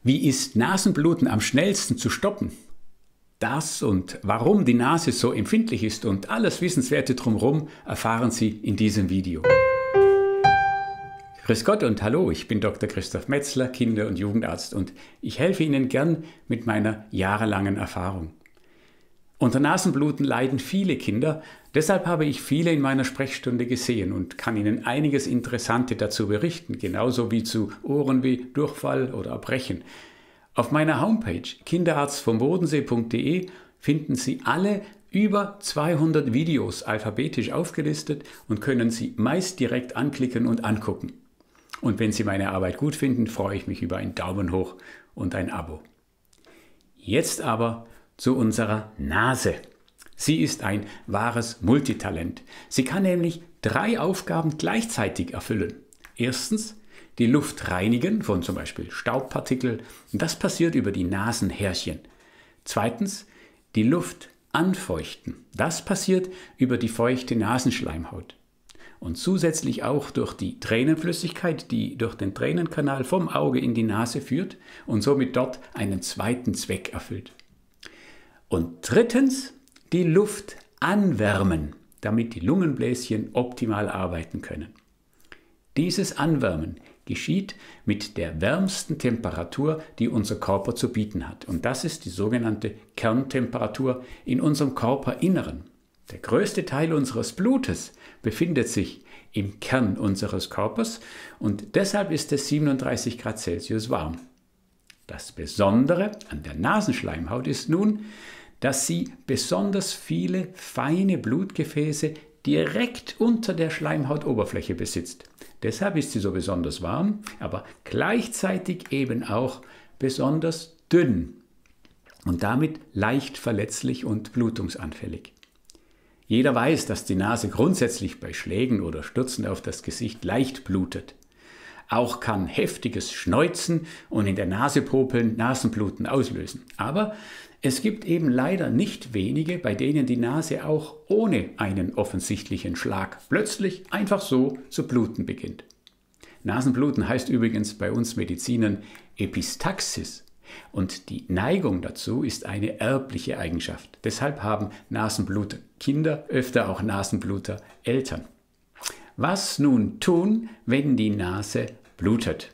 Wie ist Nasenbluten am schnellsten zu stoppen? Das und warum die Nase so empfindlich ist und alles Wissenswerte drumherum erfahren Sie in diesem Video. Grüß Gott und hallo, ich bin Dr. Christoph Metzler, Kinder- und Jugendarzt und ich helfe Ihnen gern mit meiner jahrelangen Erfahrung. Unter Nasenbluten leiden viele Kinder, deshalb habe ich viele in meiner Sprechstunde gesehen und kann Ihnen einiges Interessante dazu berichten, genauso wie zu Ohrenweh, Durchfall oder Erbrechen. Auf meiner Homepage kinderarztvombodensee.de finden Sie alle über 200 Videos alphabetisch aufgelistet und können sie meist direkt anklicken und angucken. Und wenn Sie meine Arbeit gut finden, freue ich mich über einen Daumen hoch und ein Abo. Jetzt aber zu unserer Nase. Sie ist ein wahres Multitalent. Sie kann nämlich 3 Aufgaben gleichzeitig erfüllen. Erstens die Luft reinigen von zum Beispiel Staubpartikeln. Das passiert über die Nasenhärchen. Zweitens die Luft anfeuchten. Das passiert über die feuchte Nasenschleimhaut. Und zusätzlich auch durch die Tränenflüssigkeit, die durch den Tränenkanal vom Auge in die Nase führt und somit dort einen zweiten Zweck erfüllt. Und drittens die Luft anwärmen, damit die Lungenbläschen optimal arbeiten können. Dieses Anwärmen geschieht mit der wärmsten Temperatur, die unser Körper zu bieten hat. Und das ist die sogenannte Kerntemperatur in unserem Körperinneren. Der größte Teil unseres Blutes befindet sich im Kern unseres Körpers und deshalb ist es 37 Grad Celsius warm. Das Besondere an der Nasenschleimhaut ist nun, dass sie besonders viele feine Blutgefäße direkt unter der Schleimhautoberfläche besitzt. Deshalb ist sie so besonders warm, aber gleichzeitig eben auch besonders dünn und damit leicht verletzlich und blutungsanfällig. Jeder weiß, dass die Nase grundsätzlich bei Schlägen oder Stürzen auf das Gesicht leicht blutet. Auch kann heftiges Schneuzen und in der Nase popeln Nasenbluten auslösen. Aber es gibt eben leider nicht wenige, bei denen die Nase auch ohne einen offensichtlichen Schlag plötzlich einfach so zu bluten beginnt. Nasenbluten heißt übrigens bei uns Medizinern Epistaxis. Und die Neigung dazu ist eine erbliche Eigenschaft. Deshalb haben Nasenbluter Kinder öfter auch Nasenbluter Eltern. Was nun tun, wenn die Nase blutet?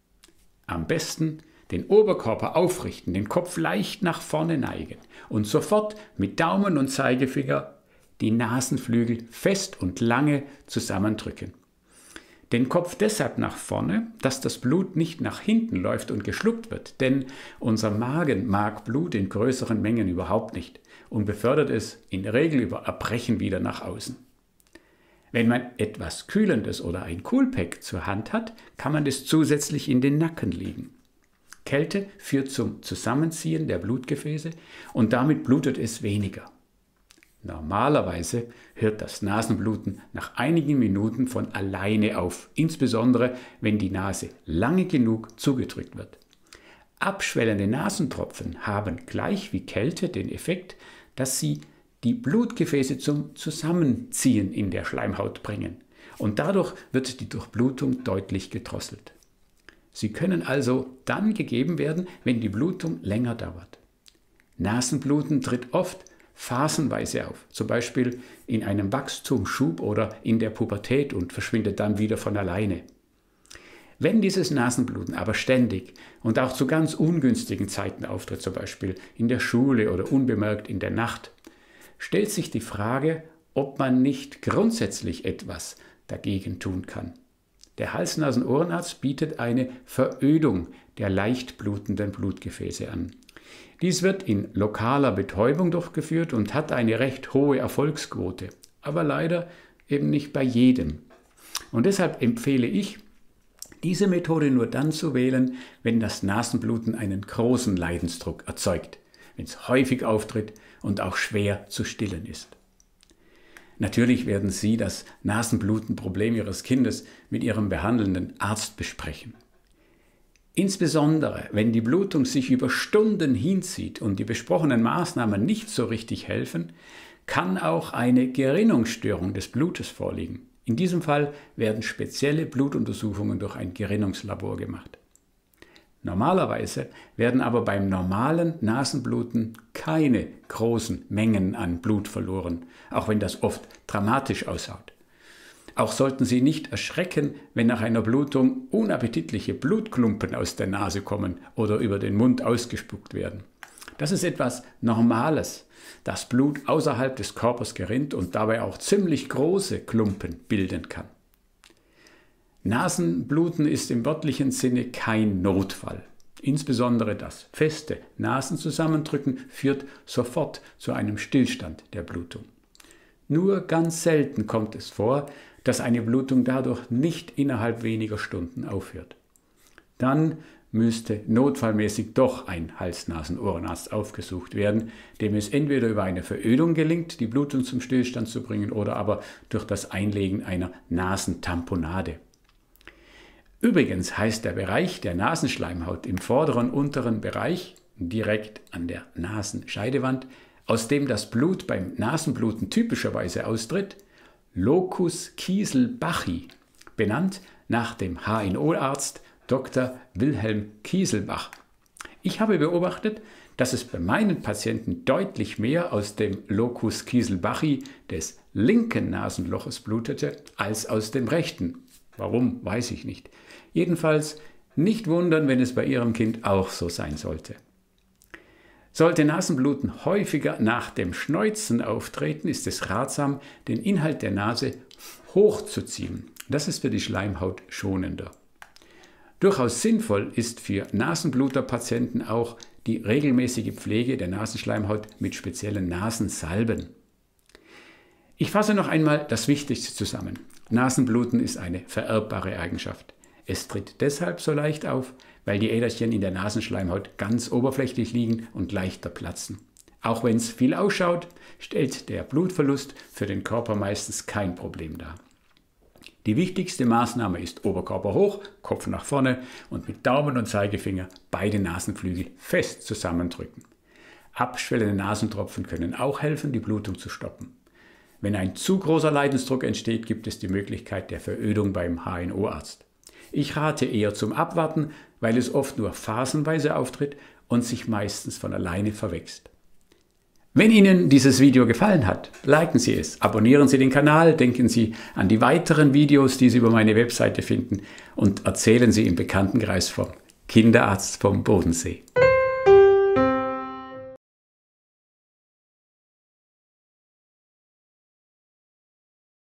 Am besten den Oberkörper aufrichten, den Kopf leicht nach vorne neigen und sofort mit Daumen und Zeigefinger die Nasenflügel fest und lange zusammendrücken. Den Kopf deshalb nach vorne, dass das Blut nicht nach hinten läuft und geschluckt wird, denn unser Magen mag Blut in größeren Mengen überhaupt nicht und befördert es in der Regel über Erbrechen wieder nach außen. Wenn man etwas Kühlendes oder ein Coolpack zur Hand hat, kann man es zusätzlich in den Nacken legen. Kälte führt zum Zusammenziehen der Blutgefäße und damit blutet es weniger. Normalerweise hört das Nasenbluten nach einigen Minuten von alleine auf, insbesondere wenn die Nase lange genug zugedrückt wird. Abschwellende Nasentropfen haben gleich wie Kälte den Effekt, dass sie die Blutgefäße zum Zusammenziehen in der Schleimhaut bringen und dadurch wird die Durchblutung deutlich gedrosselt. Sie können also dann gegeben werden, wenn die Blutung länger dauert. Nasenbluten tritt oft phasenweise auf, zum Beispiel in einem Wachstumsschub oder in der Pubertät und verschwindet dann wieder von alleine. Wenn dieses Nasenbluten aber ständig und auch zu ganz ungünstigen Zeiten auftritt, zum Beispiel in der Schule oder unbemerkt in der Nacht, stellt sich die Frage, ob man nicht grundsätzlich etwas dagegen tun kann. Der Hals-Nasen-Ohrenarzt bietet eine Verödung der leicht blutenden Blutgefäße an. Dies wird in lokaler Betäubung durchgeführt und hat eine recht hohe Erfolgsquote, aber leider eben nicht bei jedem. Und deshalb empfehle ich, diese Methode nur dann zu wählen, wenn das Nasenbluten einen großen Leidensdruck erzeugt, wenn es häufig auftritt und auch schwer zu stillen ist. Natürlich werden Sie das Nasenblutenproblem Ihres Kindes mit Ihrem behandelnden Arzt besprechen. Insbesondere, wenn die Blutung sich über Stunden hinzieht und die besprochenen Maßnahmen nicht so richtig helfen, kann auch eine Gerinnungsstörung des Blutes vorliegen. In diesem Fall werden spezielle Blutuntersuchungen durch ein Gerinnungslabor gemacht. Normalerweise werden aber beim normalen Nasenbluten keine großen Mengen an Blut verloren, auch wenn das oft dramatisch ausschaut. Auch sollten Sie nicht erschrecken, wenn nach einer Blutung unappetitliche Blutklumpen aus der Nase kommen oder über den Mund ausgespuckt werden. Das ist etwas Normales, dass Blut außerhalb des Körpers gerinnt und dabei auch ziemlich große Klumpen bilden kann. Nasenbluten ist im wörtlichen Sinne kein Notfall. Insbesondere das feste Nasenzusammendrücken führt sofort zu einem Stillstand der Blutung. Nur ganz selten kommt es vor, dass eine Blutung dadurch nicht innerhalb weniger Stunden aufhört. Dann müsste notfallmäßig doch ein Hals-Nasen-Ohrenarzt aufgesucht werden, dem es entweder über eine Verödung gelingt, die Blutung zum Stillstand zu bringen, oder aber durch das Einlegen einer Nasentamponade. Übrigens heißt der Bereich der Nasenschleimhaut im vorderen unteren Bereich, direkt an der Nasenscheidewand, aus dem das Blut beim Nasenbluten typischerweise austritt, Locus Kieselbachi, benannt nach dem HNO-Arzt Dr. Wilhelm Kieselbach. Ich habe beobachtet, dass es bei meinen Patienten deutlich mehr aus dem Locus Kieselbachi des linken Nasenloches blutete, als aus dem rechten. Warum, weiß ich nicht. Jedenfalls nicht wundern, wenn es bei Ihrem Kind auch so sein sollte. Sollte Nasenbluten häufiger nach dem Schneuzen auftreten, ist es ratsam, den Inhalt der Nase hochzuziehen. Das ist für die Schleimhaut schonender. Durchaus sinnvoll ist für Nasenbluterpatienten auch die regelmäßige Pflege der Nasenschleimhaut mit speziellen Nasensalben. Ich fasse noch einmal das Wichtigste zusammen. Nasenbluten ist eine vererbbare Eigenschaft. Es tritt deshalb so leicht auf, weil die Äderchen in der Nasenschleimhaut ganz oberflächlich liegen und leichter platzen. Auch wenn es viel ausschaut, stellt der Blutverlust für den Körper meistens kein Problem dar. Die wichtigste Maßnahme ist Oberkörper hoch, Kopf nach vorne und mit Daumen und Zeigefinger beide Nasenflügel fest zusammendrücken. Abschwellende Nasentropfen können auch helfen, die Blutung zu stoppen. Wenn ein zu großer Leidensdruck entsteht, gibt es die Möglichkeit der Verödung beim HNO-Arzt. Ich rate eher zum Abwarten, weil es oft nur phasenweise auftritt und sich meistens von alleine verwächst. Wenn Ihnen dieses Video gefallen hat, liken Sie es, abonnieren Sie den Kanal, denken Sie an die weiteren Videos, die Sie über meine Webseite finden, und erzählen Sie im Bekanntenkreis vom Kinderarzt vom Bodensee.